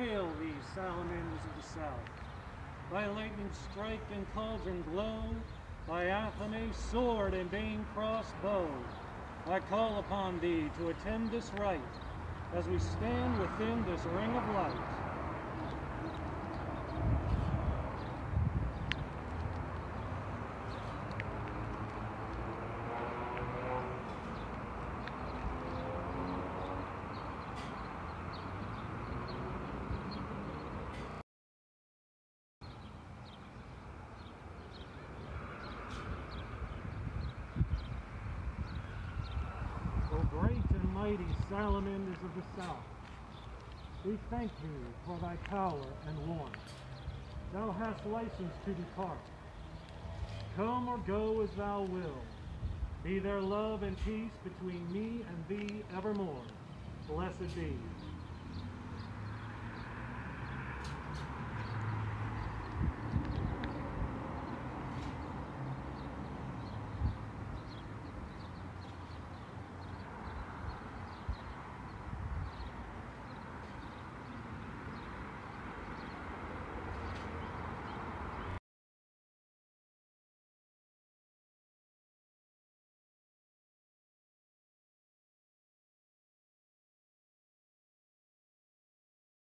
Hail these salamanders of the south. By lightning strike and cauldron glow, by Athene's sword and Bane crossbow, I call upon thee to attend this rite, as we stand within this ring of light. O great and mighty salamanders of the south, we thank thee for thy power and warmth. Thou hast license to depart. Come or go as thou wilt. Be there love and peace between me and thee evermore. Blessed be.